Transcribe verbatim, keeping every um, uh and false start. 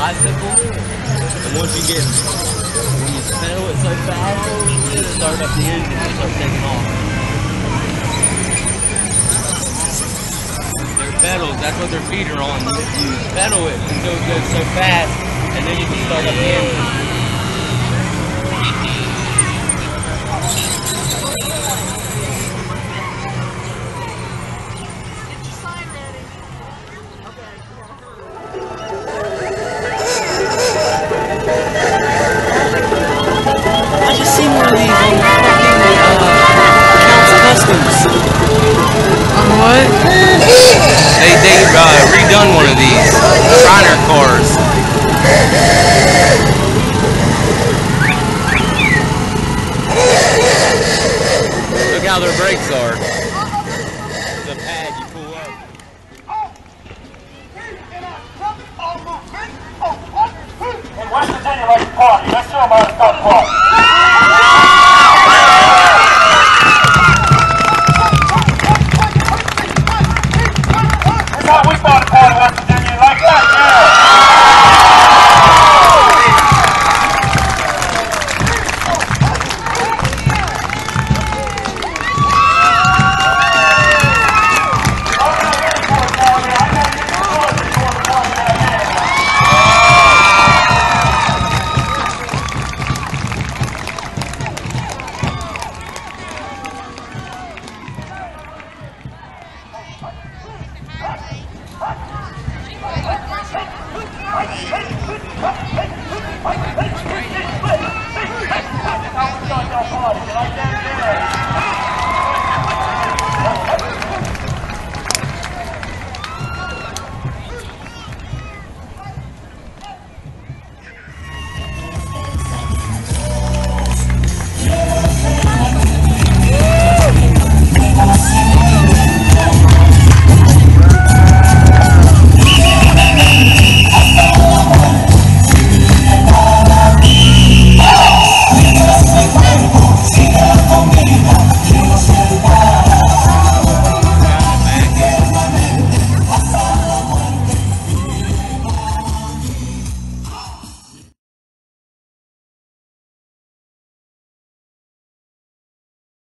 bicycle. And once you get, when you pedal it so fast, it'll start up the engine and start taking off. Their pedals, that's what their feet are on. You pedal it until it goes so fast, and then you can start up the engine. I just seen one of these on fucking uh, Count's Customs. On what? They they uh, redone one of these Shriner cars. Look how their brakes are. It's a pad you pull up. In West Virginia, like to party. Let's show them how to start party.